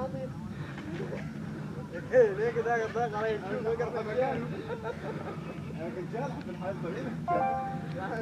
ليه كده ضاق علي؟ شوف انا كنت جالس في الحال